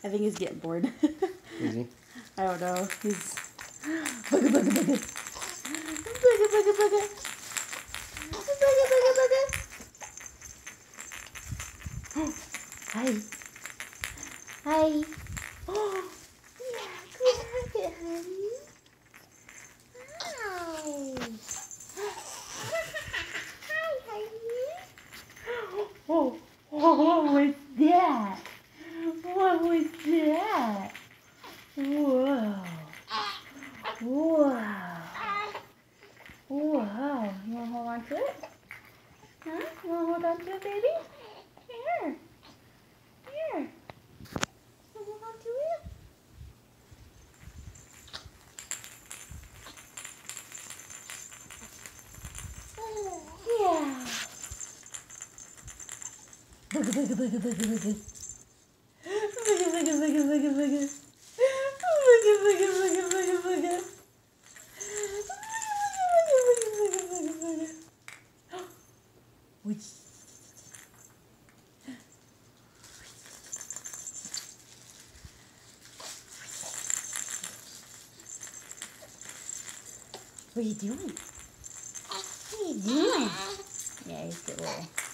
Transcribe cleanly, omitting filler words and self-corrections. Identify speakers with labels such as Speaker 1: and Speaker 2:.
Speaker 1: I think he's getting bored.
Speaker 2: Is he?
Speaker 1: I don't know. He's bugga bugga bugga. Bugga bugga bugga. Bugga bugga bugga. Hi. Hi. Oh, yeah, good racket, honey. Hi. Hi, honey. Oh, what was that? What was that? Whoa. Whoa. Whoa. You want to hold on to it? Huh? You want to hold on to it, baby? Here. Here. You want to hold on to it? Yeah. Bugga, bugga, bugga, bugga, bugga. Bugga, bugga, bugga, bugga, bugga. Bugga, bugga, bugga, bugga, bugga. Which? What are you doing? What are you doing? Yeah, he's a little